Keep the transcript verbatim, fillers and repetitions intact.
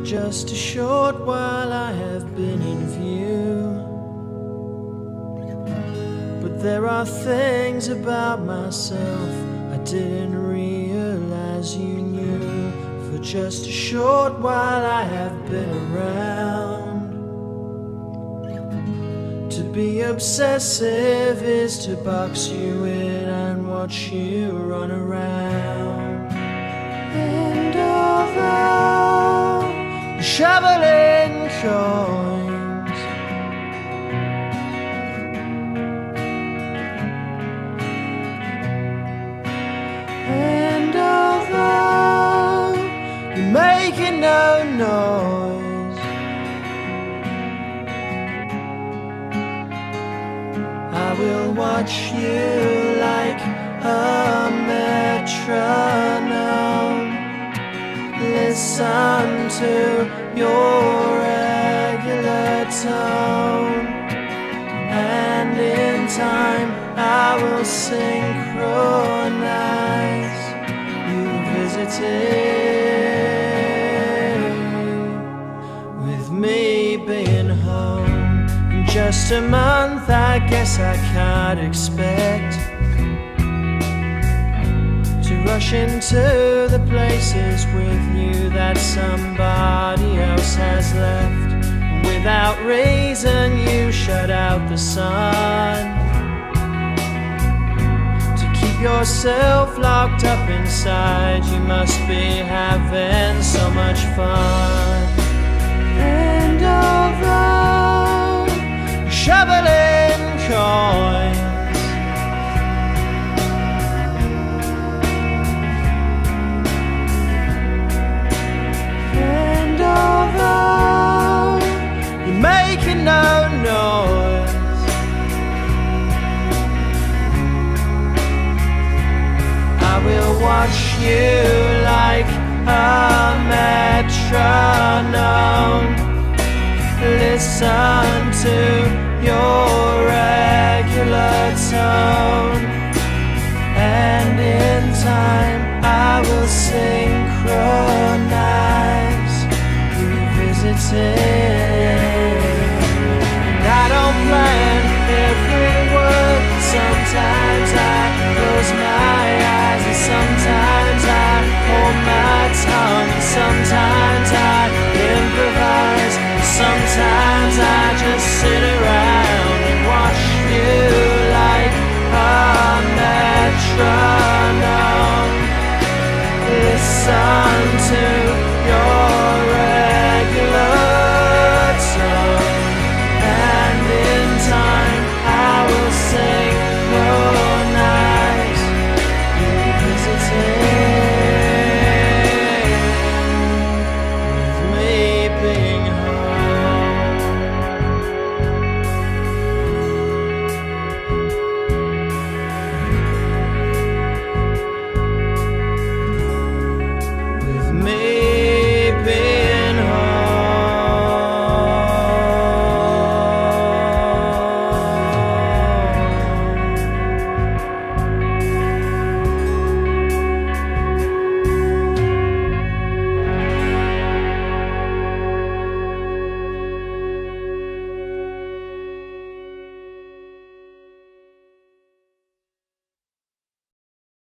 just a short while I have been in view, but there are things about myself I didn't realize you knew. For just a short while I have been around. To be obsessive is to box you in and watch you run around. And although you're shoveling coins, and although you're making no noise, I will watch you like a metronome. Listen to your regular tone, and in time I will synchronize you visiting with me being home. In just a month I guess I can't expect to rush into the places with you that somebody else has left. Without reason you shut out the sun to keep yourself locked up inside. You must be having so much fun. And although you're shoveling coins, making no noise, I will watch you like a metronome. Listen to your regular tone, and in time I will synchronize you visiting